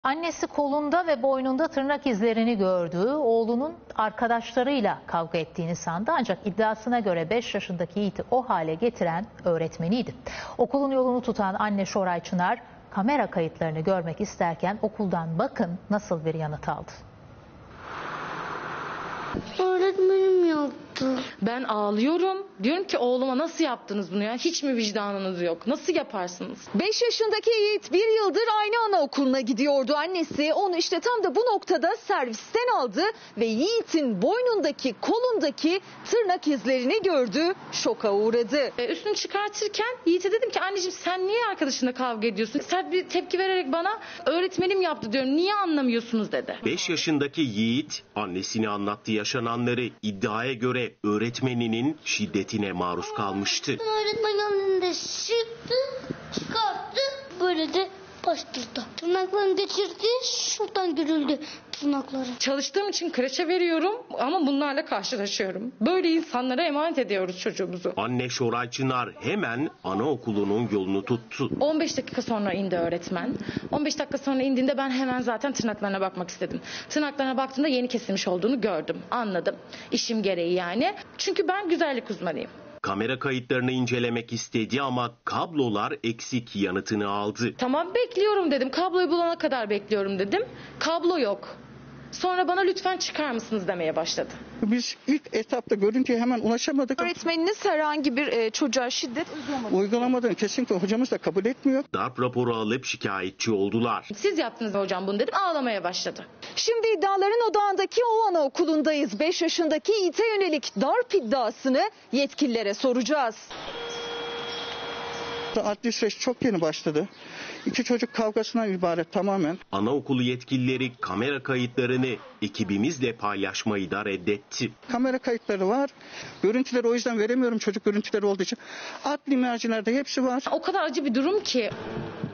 Annesi kolunda ve boynunda tırnak izlerini gördüğü oğlunun arkadaşlarıyla kavga ettiğini sandı. Ancak iddiasına göre 5 yaşındaki Yiğit'i o hale getiren öğretmeniydi. Okulun yolunu tutan anne ŞORAY ÇINAR kamera kayıtlarını görmek isterken okuldan bakın nasıl bir yanıt aldı. Öğretmenim yaptı. Ben ağlıyorum. Diyorum ki oğluma nasıl yaptınız bunu ya? Hiç mi vicdanınız yok? Nasıl yaparsınız? 5 yaşındaki Yiğit bir yıldır aynı anaokuluna gidiyordu. Annesi onu işte tam da bu noktada servisten aldı ve Yiğit'in boynundaki, kolundaki tırnak izlerini gördü. Şoka uğradı. Üstünü çıkartırken Yiğit'e dedim ki anneciğim sen niye arkadaşınla kavga ediyorsun? Sert bir tepki vererek bana öğretmenim yaptı diyorum. Niye anlamıyorsunuz dedi. 5 yaşındaki Yiğit annesine anlattığı yaşananları iddiaya göre öğretmeninin şiddetine maruz kalmıştı. Öğretmen önünde çıkarttı, böyle de bastırdı. Tırnaklarını geçirdi, şuradan görüldü tırnakları. Çalıştığım için kreşe veriyorum ama bunlarla karşılaşıyorum. Böyle insanlara emanet ediyoruz çocuğumuzu. Anne ŞORAY ÇINAR hemen anaokulunun yolunu tuttu. 15 dakika sonra indi öğretmen. 15 dakika sonra indiğinde ben hemen zaten tırnaklarına bakmak istedim. Tırnaklarına baktığımda yeni kesilmiş olduğunu gördüm. Anladım. İşim gereği yani. Çünkü ben güzellik uzmanıyım. Kamera kayıtlarını incelemek istedi ama kablolar eksik yanıtını aldı. Tamam bekliyorum dedim. Kabloyu bulana kadar bekliyorum dedim. Kablo yok. Sonra bana lütfen çıkar mısınız demeye başladı. Biz ilk etapta görüntüye hemen ulaşamadık. Öğretmeniniz herhangi bir çocuğa şiddet uygulamadı. Uygulamadığını kesinlikle hocamız da kabul etmiyor. Darp raporu alıp şikayetçi oldular. Siz yaptınız hocam bunu dedim. Ağlamaya başladı. Şimdi iddiaların odağındaki o anaokulundayız. 5 yaşındaki Yiğit'e yönelik darp iddiasını yetkililere soracağız. Adli süreç çok yeni başladı. İki çocuk kavgasından ibaret tamamen. Anaokulu yetkilileri kamera kayıtlarını ekibimizle paylaşmayı da reddetti. Kamera kayıtları var. Görüntüleri o yüzden veremiyorum, çocuk görüntüleri olduğu için. Adli mercilerde hepsi var. O kadar acı bir durum ki.